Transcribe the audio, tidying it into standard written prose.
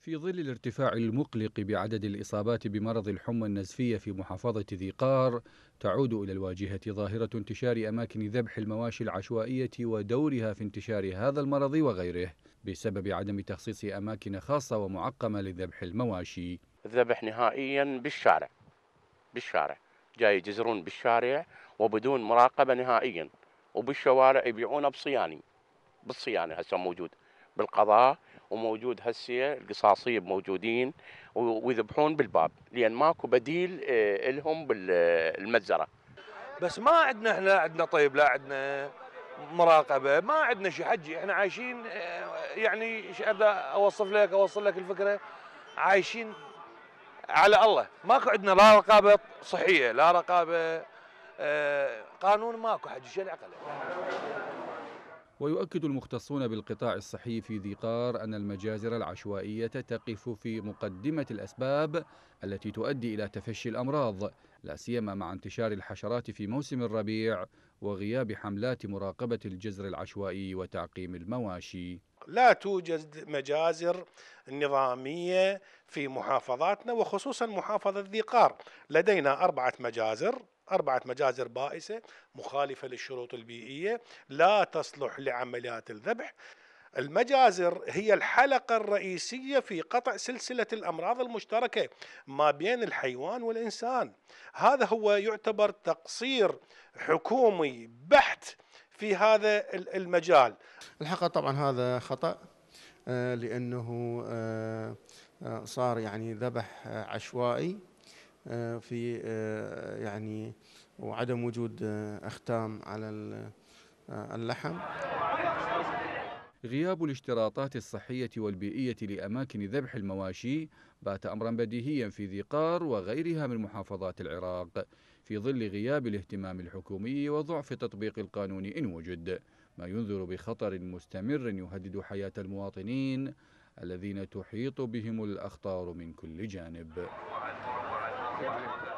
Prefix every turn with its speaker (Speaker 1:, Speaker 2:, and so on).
Speaker 1: في ظل الارتفاع المقلق بعدد الإصابات بمرض الحمى النزفية في محافظة ذي قار، تعود إلى الواجهة ظاهرة انتشار أماكن ذبح المواشي العشوائية ودورها في انتشار هذا المرض وغيره، بسبب عدم تخصيص أماكن خاصة ومعقمة لذبح المواشي.
Speaker 2: الذبح نهائيا بالشارع، بالشارع جاي يجزرون بالشارع وبدون مراقبة نهائيا، وبالشوارع يبيعونه بصياني، بالصيانة هسه موجود بالقضاء، وموجود هسه القصاصية موجودين ويذبحون بالباب لأن ماكو بديل لهم بالمجزرة.
Speaker 3: بس ما عندنا، احنا عندنا طيب، لا عندنا مراقبة، ما عندنا شيء حجي، احنا عايشين يعني ابدا اوصل لك الفكرة، عايشين على الله، ماكو عندنا لا رقابة صحية، لا رقابة قانون، ماكو حجي شيء العقل.
Speaker 1: ويؤكد المختصون بالقطاع الصحي في ذي قار أن المجازر العشوائية تقف في مقدمة الأسباب التي تؤدي إلى تفشي الأمراض، لا سيما مع انتشار الحشرات في موسم الربيع وغياب حملات مراقبة الجزر العشوائي وتعقيم المواشي.
Speaker 4: لا توجد مجازر نظامية في محافظاتنا وخصوصا محافظة ذي قار. لدينا أربعة مجازر بائسة مخالفة للشروط البيئية، لا تصلح لعمليات الذبح. المجازر هي الحلقة الرئيسية في قطع سلسلة الأمراض المشتركة ما بين الحيوان والإنسان. هذا هو يعتبر تقصير حكومي بحت في هذا المجال.
Speaker 5: الحقيقة طبعا هذا خطأ، لأنه صار يعني ذبح عشوائي في يعني وعدم وجود أختام على اللحم.
Speaker 1: غياب الاشتراطات الصحية والبيئية لأماكن ذبح المواشي بات أمرا بديهيا في ذي قار وغيرها من محافظات العراق، في ظل غياب الاهتمام الحكومي وضعف تطبيق القانون إن وجد، ما ينذر بخطر مستمر يهدد حياة المواطنين الذين تحيط بهم الأخطار من كل جانب.